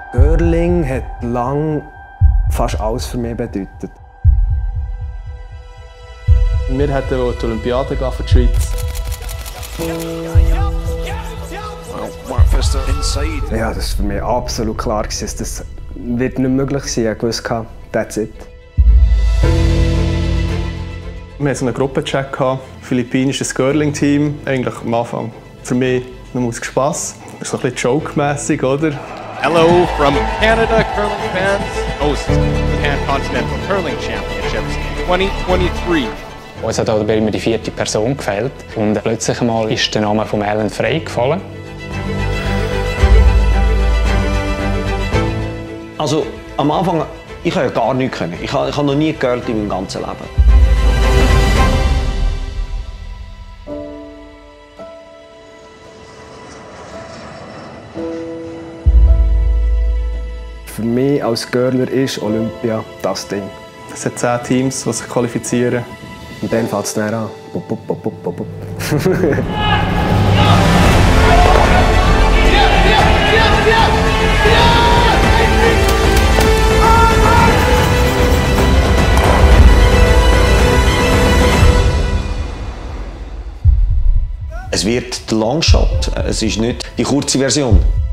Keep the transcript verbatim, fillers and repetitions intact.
Curling hat lange fast alles für mich bedeutet. Wir hätten die Olympiade gehen für die Schweiz. Ja, das war für mich absolut klar. Das wird nicht möglich sein. Ich wusste, that's it. Wir hatten so einen Gruppenchat. Philippinisches Curling-Team. Eigentlich am Anfang für mich nur aus Spass. So ein bisschen joke-mässig, oder? Hello from Canada, curling fans. Hosts the Pan-Continental Curling Championships twenty twenty-three. Uns hat auch immer die vierte Person gefällt. Und plötzlich einmal ist der Name von Alan Frey gefallen. Also am Anfang, ich habe ja gar nichts können. Ich habe, ich habe noch nie gegurlt in meinem ganzen Leben. Für mich als Curler ist Olympia das Ding. Es hat zehn Teams, die sich qualifizieren. Und dann fängt es dann an. Bup, bup, bup, bup, bup. Es wird der Longshot, es ist nicht die kurze Version.